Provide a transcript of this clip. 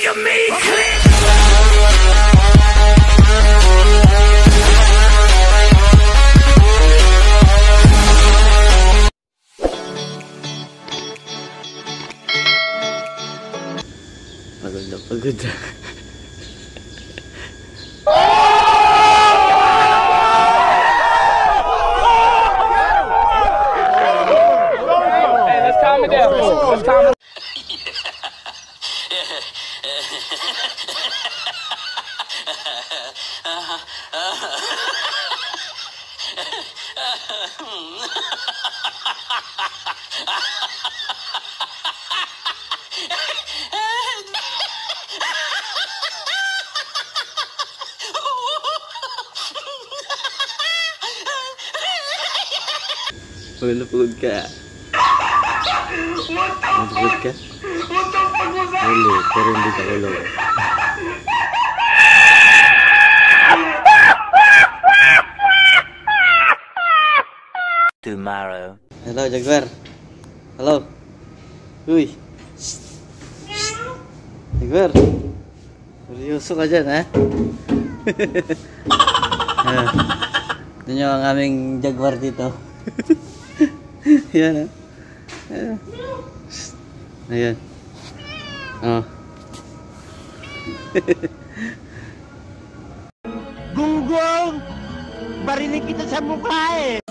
of me, click. Pagod na pagod na. Hey, let's calm it down. Let's calm it down. Pagod na pagod ka. Pagod ka? Huli, pero hindi ka kulong. Tomorrow. Hello, Jaguar. Hello. Uy. Jaguar. Seryoso ka dyan, ha? Ito nyo ang aming Jaguar dito. Yan, ha? Ayan. Oh. Gunggong! Barinig kita sa mukha eh!